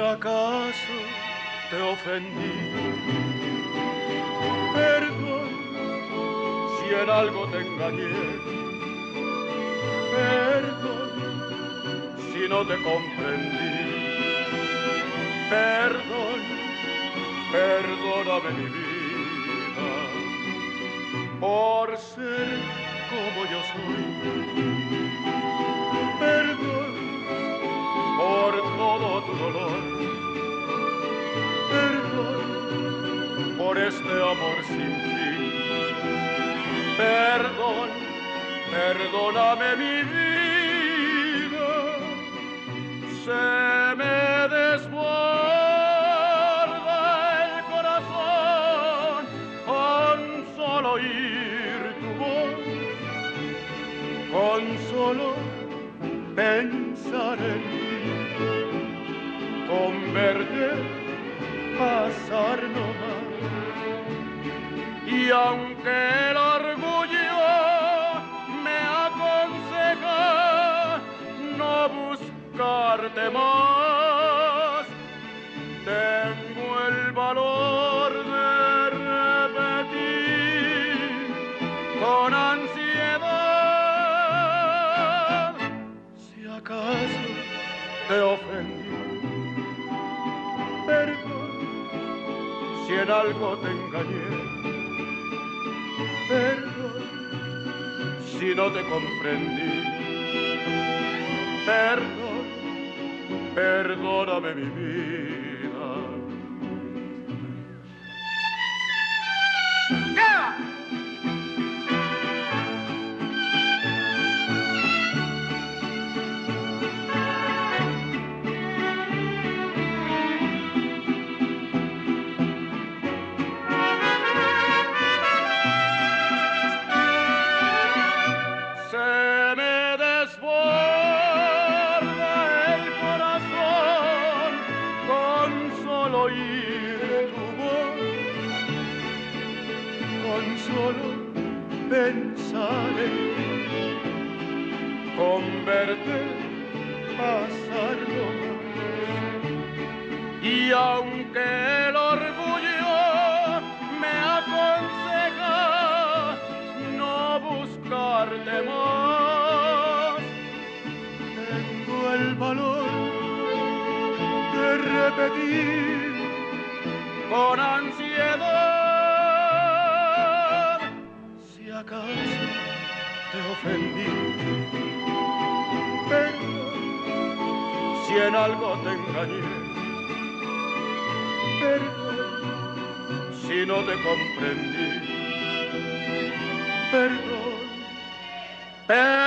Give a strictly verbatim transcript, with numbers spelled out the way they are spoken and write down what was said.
acaso te ofendí, perdón si en algo te engañé, perdón si no te comprendí, perdón, perdóname mi vida por ser como yo soy, perdón por todo tu dolor, perdón por este amor sin fin, perdón, perdóname mi vida, se me desborda el corazón con solo oír tu voz, con solo pensar en ti, con verte pasar nomás. Y aunque el orgullo me aconseja no buscarte más, tengo el valor de repetir con ansiedad, si acaso te ofendí, perdón si en algo te engañé, perdón si no te comprendí, perdón, perdóname mi vida. ¡Yeah! Pensar en ti, con verte pasar nomás. Y aunque el orgullo me aconseja no buscarte más, tengo el valor de repetir con ansiedad, acaso te ofendí, perdón si en algo te engañé, perdón si no te comprendí, perdón, perdón.